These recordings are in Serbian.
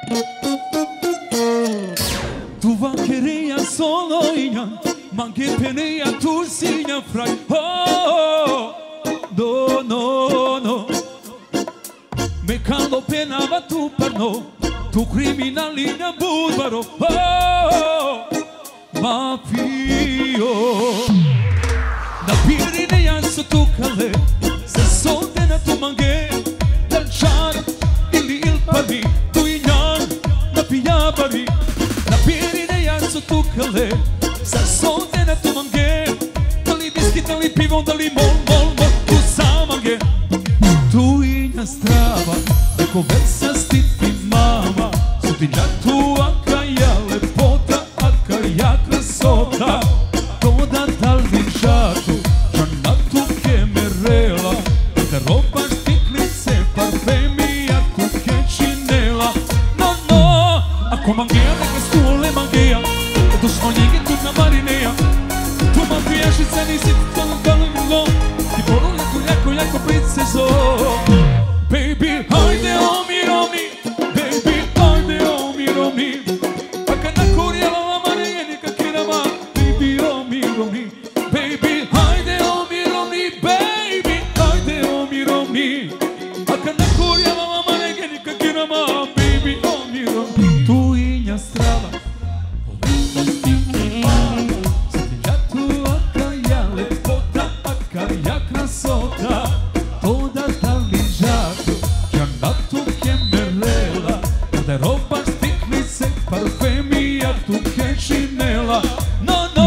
Tu vancheria solo in manche penea tu signa frai. Oh, no, no, no. Me calo penava tu per no. Tu criminalina bulbaro. Oh, ma fio. Da Pirinea su tu cale. Se solde na tu manghe. Dal char il pari. Tu ignan na piabari. Da Pirinea su tu cale. Se solde na tu manghe. Dali bischi, dali pivo, dali mol, mol, mol. Tu sa manghe. Tu ignan strava. E conversa sti mama. Su ti già tu a caia lepota. A caia crasota. Toda dal vinciato. Gianna tu che merela. Te roba sticlice. Parfemi a tu che cinela. No, no. A comanghea de che stuole manghea. E tu sogni che tu na marinea. Tu ma piaci se ni si tu non lo. Ti porro jako princeso. Baby, hajde omi. Baby, hajde omi. Ako na kurjela mareni kakirama. Baby, omi. Baby, hajde omi. Baby, hajde omi. Ako na kurjela mareni kakirama. Baby, omi. Tu inja strava. Ovesta stike mama. Sati ja tu akaja lepota. Akaja krasota. Toda dall'ingiato. Tu che merlela, de roba sticlice, parfemi a tu che cinela. No, no.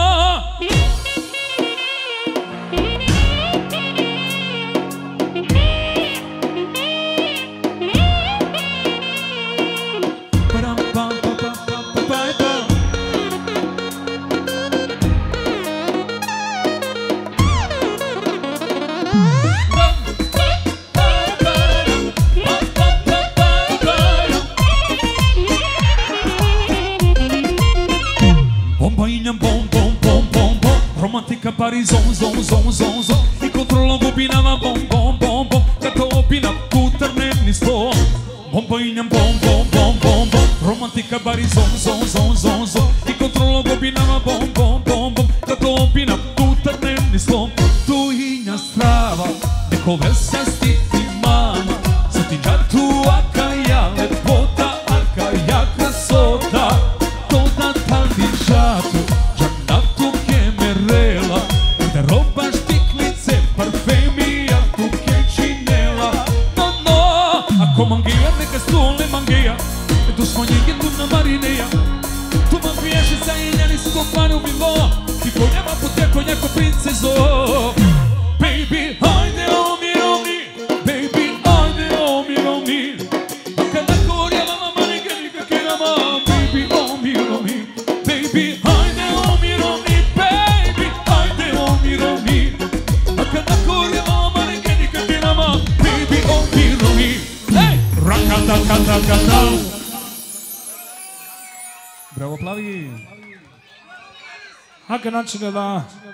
Romantica pari zon. I controllo gubinava bom. Kato opina putar ne sto. Bomboinjam bom. Romantica pari zon. I controllo gubinava bom. Kato opina putar ne sto. Tu inja strava. Neko versa stiti mama. Sati già tu a caia lepota. A caia crasota. Toda tal vinciato. Roba sticlice, parfemi a tu che cinela. No, no. A comanghea de che stuole manghea. E tu sogni che tu na marinea. Tu ma piaci sai ignani scopare un vivo. Ti vogliamo poter cogliere princeso. Baby, hajde omi. Baby, hajde omi. Anche la coria la mamma ne che dica che la mamma. Baby, omi. Baby, hajde omi. Baby, hajde omi. Anche la coria la mamma ne che dica che la mamma. Baby, omi. Hey! Rakata. Bravo, plavi. Anche non ce ne va.